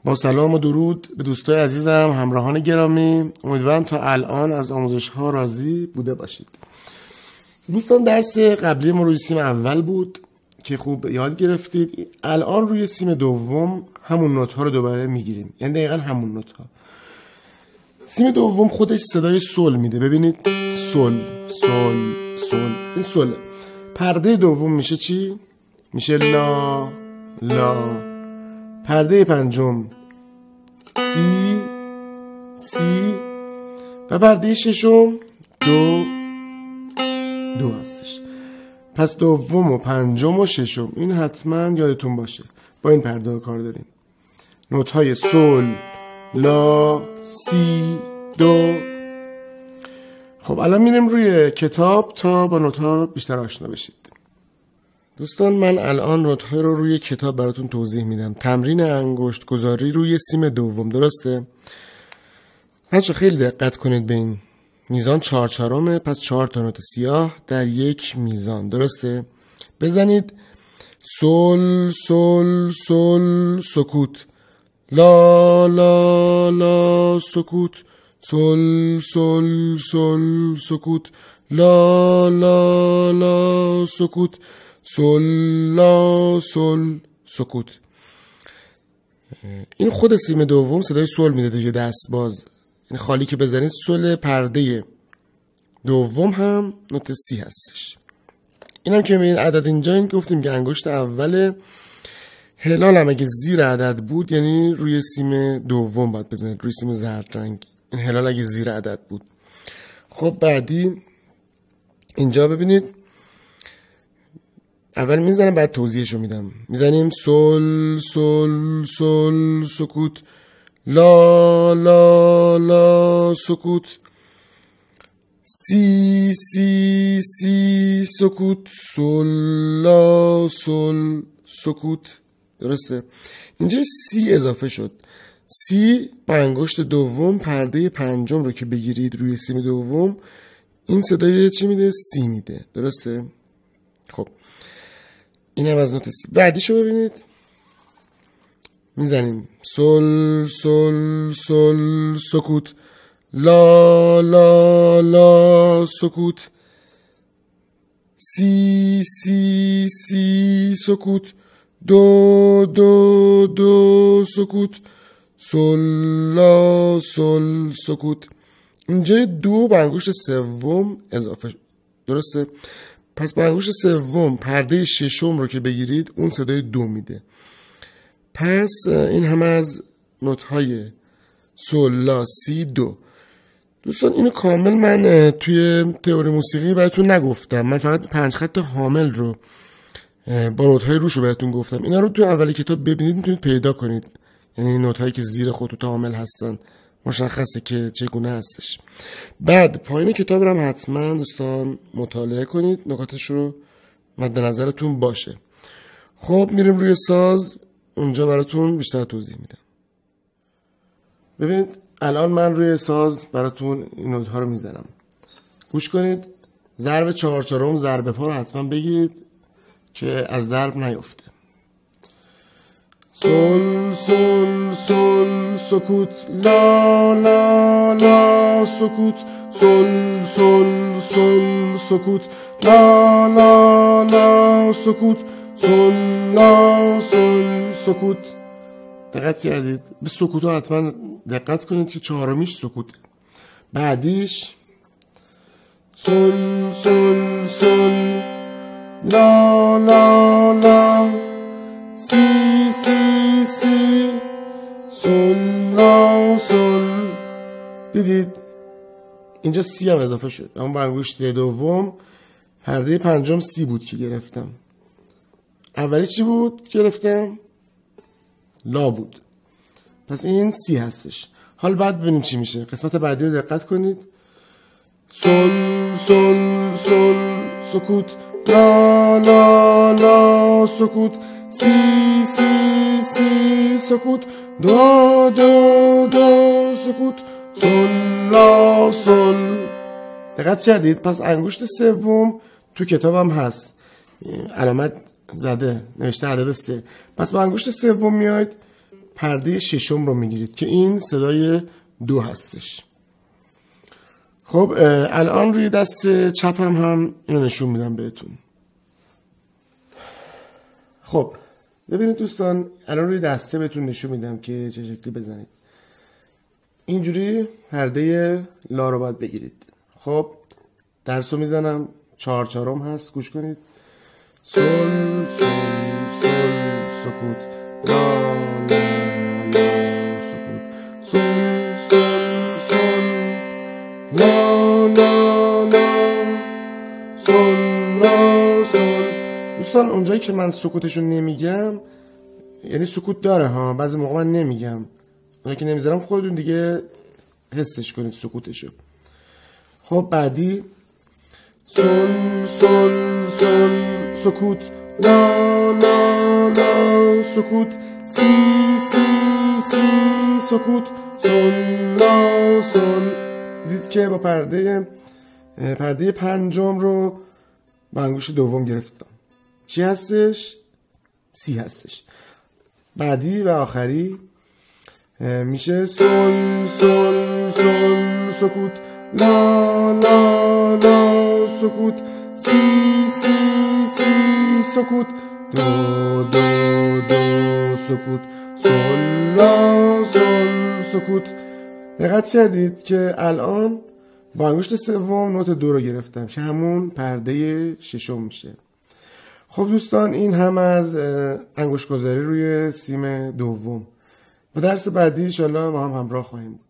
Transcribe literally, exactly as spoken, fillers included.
با سلام و درود به دوستای عزیزم، همراهان گرامی، امیدوارم تا الان از آموزش ها راضی بوده باشید. دوستان درس قبلی ما روی سیم اول بود که خوب یاد گرفتید. الان روی سیم دوم همون نوت ها رو دوباره میگیریم، یعنی دقیقا همون نوت ها. سیم دوم خودش صدای سول میده، ببینید سول سول سول، این سول. پرده دوم میشه چی؟ میشه لا لا. پرده پنجم سی سی و پرده ششم دو دو هستش. پس دوم و پنجم و ششم این حتما یادتون باشه، با این پرده ها کار داریم. نوت های سول لا سی دو. خب الان میریم روی کتاب تا با نوت ها بیشتر آشنا بشید. دوستان من الان نوت‌ها رو روی کتاب براتون توضیح میدم. تمرین انگشت گذاری روی سیم دوم، درسته؟ بچه خیلی دقت کنید به این میزان چهار چهارمه، پس چهار تا نوت سیاه در یک میزان، درسته؟ بزنید سول سول سول سکوت، لا لا لا سکوت، سول سول سول سکوت، لا لا لا سکوت، سول لا سول سکوت. این خود سیم دوم صدای سول میده دیگه، دست باز. این خالی که بزنید سول پرده دوم هم نوت سی هستش. این هم که میبینید عدد اینجا، این گفتیم که انگشت اول هلال هم اگه زیر عدد بود یعنی روی سیم دوم باید بزنید، روی سیم زرد رنگ. این هلال اگه زیر عدد بود. خب بعدی اینجا ببینید، اول میزنم بعد توضیحشو میدم. میزنیم سول سول سول سکوت، لا لا لا سکوت، سی سی سی سکوت، سول لا سول سکوت، درسته؟ اینجا سی اضافه شد. سی با انگشت دوم پرده پنجم رو که بگیرید روی سیم دوم، این صدای چی میده؟ سی میده، درسته؟ خب این هم از نوت سی. بعدیشو ببینید، میزنیم سول سول سول سکوت، لا لا لا سکوت، سی سی سی سکوت، دو دو دو سکوت، سول لا سول سکوت. اینجا دو با انگشت سوم اضافه شد، درسته؟ پس با انگشت سوم پرده ششم رو که بگیرید اون صدای دو میده. پس این همه از نوت های سول لا سی دو. دوستان اینو کامل من توی تئوری موسیقی براتون نگفتم، من فقط پنج خط حامل رو با نوت های روش رو براتون گفتم. اینا رو توی اولی کتاب ببینید، میتونید پیدا کنید، یعنی نوت هایی که زیر خطوط حامل هستن مشخصه که چگونه هستش. بعد پایین کتاب رو هم حتما دوستان مطالعه کنید، نکاتش رو مد نظرتون باشه. خب میریم روی ساز، اونجا براتون بیشتر توضیح میدم. ببینید الان من روی ساز براتون این نوت ها رو میزنم، گوش کنید. ضرب چهار چهارم ضرب پا رو حتما بگیرید که از ضرب نیفته. سول سول سول سکوت، لا لا لا سکوت، سول سول سول سکوت، لا لا لا سکوت، سول لا سول سکوت. دقت کردید؟ به سکوت ها حتما دقت کنید که چهارمیش سکوت. بعدیش سول سول سول، لا لا لا، سی سی سی، سول لا سول. دیدید اینجا سی هم اضافه شد، اما با انگشت دوم پرده پنجم سی بود که گرفتم. اولی چی بود گرفتم؟ لا بود. پس این سی هستش. حال بعد ببینیم چی میشه. قسمت بعدی رو دقت کنید. سول سول سول سکوت، لا لا لا سکوت، سی سی سی سکوت، دو دو دو سکوت، سول لا سول. دقت کردید؟ پس انگشت سوم تو کتابم هست، علامت زده نوشته عدد سه. پس با انگشت سوم میاید پرده ششم رو میگیرید که این صدای دو هستش. خب الان روی دست چپم هم اینو نشون میدم بهتون. خب ببینید دوستان، الان روی دسته بهتون نشون میدم که چه شکلی بزنید. اینجوری پرده لا رو باید بگیرید. خب درس رو میزنم، چهار چهارم هست، گوش کنید. سل سل سل سکوت لا لا لا سکوت سل سل سل لا لا لا سل لا سل. دوستان اونجایی که من سکوتشو نمیگم، یعنی سکوت داره ها، بعضی موقع من نمیگم، اونایی که نمیذارم خودتون دیگه حسش کنید سکوتشو. خب بعدی سل سل سل سکوت لا لا لا سکوت سی سی سی سکوت سل لا سل. دیدید که با پرده پرده پنجم رو با انگشت دوم گرفتم. چی هستش؟ سی هستش. بعدی و آخری میشه سل سل سل سکوت لا لا لا سکوت سی سی سی سکوت دو دو دو سکوت سل لا سل سکوت. دقت کردید که الان با انگشت سوم نوت دو رو گرفتم که همون پرده ششم میشه. خب دوستان این هم از انگشت گذاری روی سیم دوم. با درس بعدی ان شاءالله با هم همراه خواهیم بود.